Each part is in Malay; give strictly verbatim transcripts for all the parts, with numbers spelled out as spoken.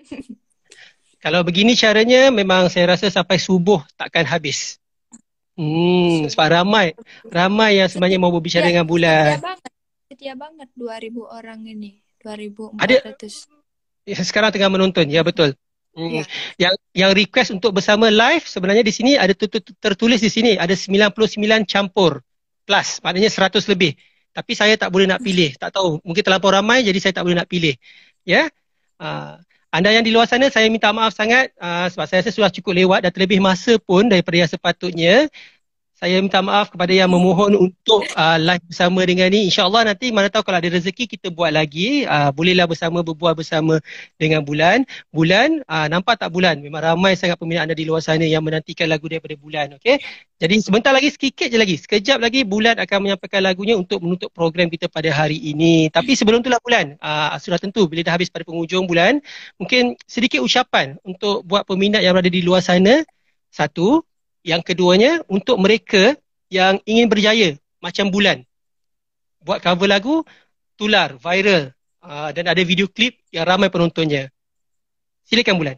Kalau begini caranya memang saya rasa sampai subuh takkan habis. Hmm, sebab ramai, ramai yang sebenarnya Setia, mau berbicara ya, dengan setia bulan. banget. Setia banget dua ribu orang ini. dua ribu empat Ada ratus. yang sekarang tengah menonton, ya betul. Hmm. Ya. Yang yang request untuk bersama live sebenarnya di sini ada tu- tu- tertulis di sini ada sembilan puluh sembilan campur plus, maknanya seratus lebih. Tapi saya tak boleh nak pilih, tak tahu mungkin terlampau ramai jadi saya tak boleh nak pilih. Ya. Ah, anda yang di luar sana saya minta maaf sangat ah, sebab saya rasa sudah cukup lewat dan terlebih masa pun daripada yang sepatutnya. Saya minta maaf kepada yang memohon untuk uh, live bersama dengan ni. InsyaAllah nanti mana tahu kalau ada rezeki kita buat lagi. Uh, bolehlah bersama berbual bersama dengan Bulan. Bulan, uh, nampak tak Bulan? Memang ramai sangat peminat anda di luar sana yang menantikan lagu daripada Bulan. Okay? Jadi sebentar lagi, sedikit je lagi. Sekejap lagi Bulan akan menyampaikan lagunya untuk menutup program kita pada hari ini. Tapi sebelum itulah Bulan, uh, sudah tentu bila dah habis pada penghujung Bulan, mungkin sedikit ucapan untuk buat peminat yang berada di luar sana. Satu, yang keduanya, untuk mereka yang ingin berjaya macam Bulan, buat cover lagu, tular, viral uh, dan ada video klip yang ramai penontonnya. Silakan Bulan.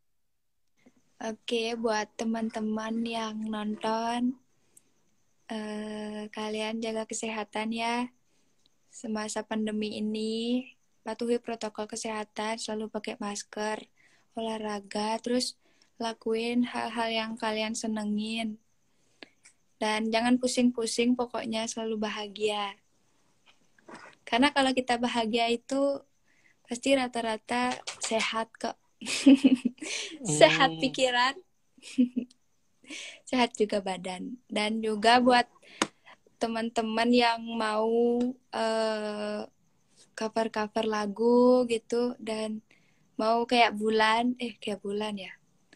Oke, buat teman-teman yang nonton, eh, kalian jaga kesehatan ya. Semasa pandemi ini, patuhi protokol kesehatan, selalu pakai masker, olahraga, terus lakuin hal-hal yang kalian senengin. Dan jangan pusing-pusing, pokoknya selalu bahagia. Karena kalau kita bahagia itu pasti rata-rata sehat kok. Sehat Hmm. pikiran, sehat juga badan. Dan juga buat teman-teman yang mau uh, cover-cover lagu gitu dan mau kayak Bulan, eh kayak Bulan ya.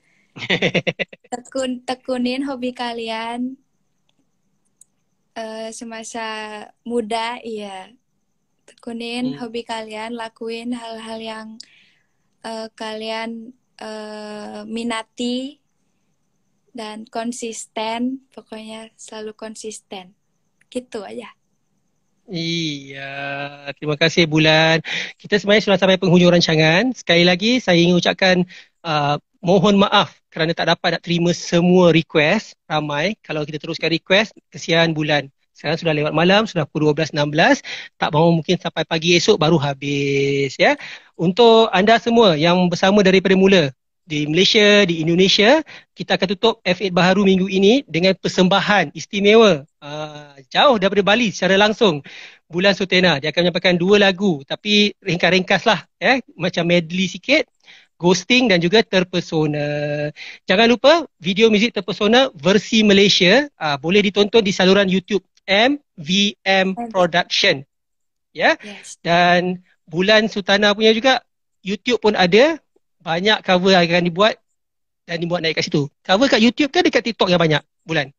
Tekun tekunin hobi kalian uh, semasa muda, iya. Tekunin Hmm. hobi kalian, lakuin hal-hal yang uh, kalian uh, minati dan konsisten, pokoknya selalu konsisten. Gitu aja. Iya, terima kasih Bulan. Kita sebenarnya sudah sampai penghujung rancangan. Sekali lagi saya ingin ucapkan uh, mohon maaf kerana tak dapat nak terima semua request ramai. Kalau kita teruskan request, kesian Bulan. Sekarang sudah lewat malam, sudah pukul dua belas enam belas. Tak mahu mungkin sampai pagi esok baru habis. Ya. Untuk anda semua yang bersama daripada mula, di Malaysia, di Indonesia, kita akan tutup F lapan Baharu minggu ini dengan persembahan istimewa uh, jauh daripada Bali secara langsung. Bulan Sutena, dia akan menyampaikan dua lagu tapi ringkas-ringkas lah, eh? Macam medley sikit, Ghosting dan juga Terpesona. Jangan lupa video muzik Terpesona versi Malaysia uh, boleh ditonton di saluran YouTube M V M Production. Ya, Yes. dan Bulan Sutana punya juga YouTube pun ada, banyak cover yang akan dibuat dan dibuat naik kat situ. Cover kat YouTube ke dekat TikTok yang banyak, Bulan?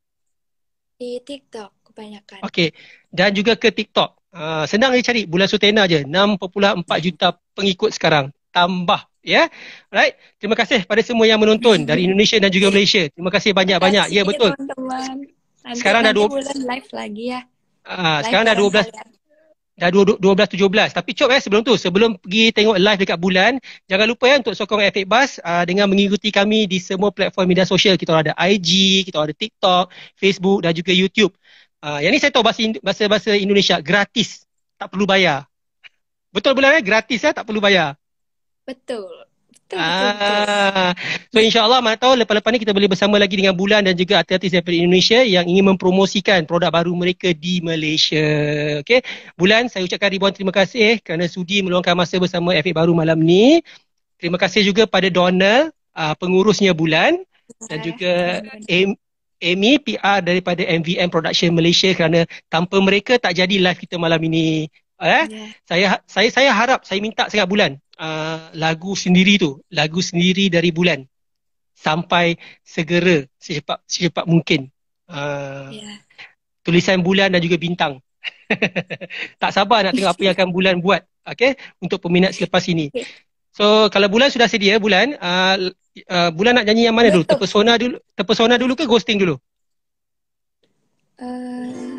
Di TikTok kebanyakan. Okey. Dan juga ke TikTok. Uh, senang je cari Bulan Sutena je. enam koma empat juta pengikut sekarang. Tambah. Ya. Right. Terima kasih pada semua yang menonton dari Indonesia dan juga Malaysia. Terima kasih banyak-banyak. Makasih Ya, betul. teman-teman. Nanti Sekarang dah nanti dua, Bulan live lagi ya. uh, Live sekarang dah bareng dua belas. kalian. Dah dua belas tujuh belas. Tapi cop eh sebelum tu, sebelum pergi tengok live dekat Bulan, jangan lupa ya untuk sokong F eight Bus uh, dengan mengikuti kami di semua platform media sosial. Kita ada I G, kita ada TikTok, Facebook dan juga YouTube. Uh, yang ni saya tahu bahasa, bahasa bahasa Indonesia gratis, tak perlu bayar. Betul Bulan eh? Gratis ya, tak perlu bayar. Betul. Betul betul betul. Ah, so insyaAllah mana tahu lepas-lepas ni kita boleh bersama lagi dengan Bulan dan juga artis-artis daripada Indonesia yang ingin mempromosikan produk baru mereka di Malaysia. Okay, Bulan, saya ucapkan ribuan terima kasih kerana sudi meluangkan masa bersama F eight Baru malam ni. Terima kasih juga pada Donald, uh, pengurusnya Bulan, dan Eh, juga teman-teman. Am- Amy, P R daripada M V M Production Malaysia kerana tanpa mereka tak jadi live kita malam ini. Eh, Ya. saya saya saya harap, saya minta sangat Bulan, uh, lagu sendiri tu, lagu sendiri dari Bulan sampai segera secepat secepat mungkin. Uh, Ya. tulisan Bulan dan juga bintang. Tak sabar nak tengok apa yang akan Bulan buat, okay, untuk peminat selepas ini. Oke. So kalau Bulan sudah sedia Bulan, uh, uh, Bulan nak nyanyi yang mana dulu? YouTube. Terpesona dulu, terpesona dulu ke Ghosting dulu? Eh,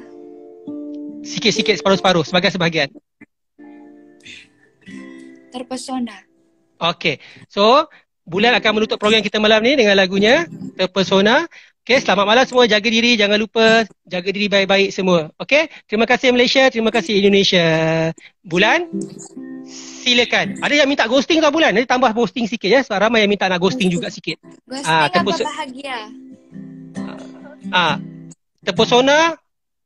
Sikit-sikit, separuh-separuh, sebagai sebahagian. Terpesona. Okay. So, Bulan akan menutup program kita malam ni dengan lagunya Terpesona. Okay, selamat malam semua. Jaga diri. Jangan lupa jaga diri baik-baik semua. Okay. Terima kasih Malaysia. Terima kasih Indonesia. Bulan, silakan. Ada yang minta ghosting kau Bulan? Nanti tambah ghosting sikit ya. Sebab ramai yang minta nak ghosting juga sikit. Ghosting Ah, apa terpes- bahagia? ah, Terpesona.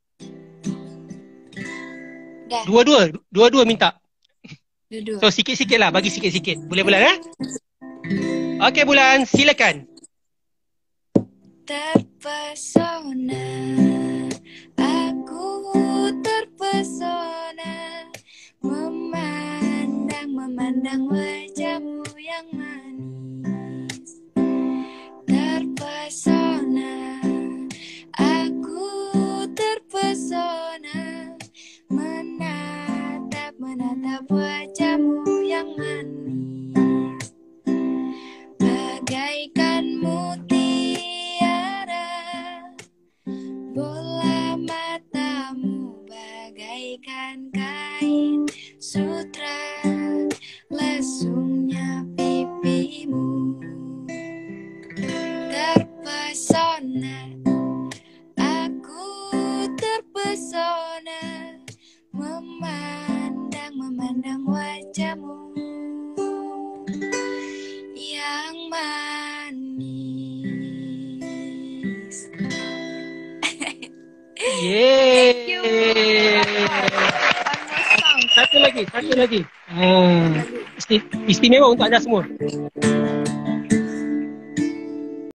Dah, Dua-dua. Dua-dua minta. dua-dua. So, sikit-sikit lah. Bagi sikit-sikit. Boleh Bulan eh? Okay Bulan, silakan. Terpesona, aku terpesona, memandang, memandang wajahmu yang manis. Terpesona, aku terpesona, menatap, menatap wajahmu yang manis. Bagaikan mutiara, bola matamu bagaikan kain sutra, lesungnya pipimu. Terpesona, aku terpesona, memandang, memandang wajahmu yang manis. Yeay. One more song. Satu lagi, satu lagi. Hmm. Isti- Istimewa untuk anda semua.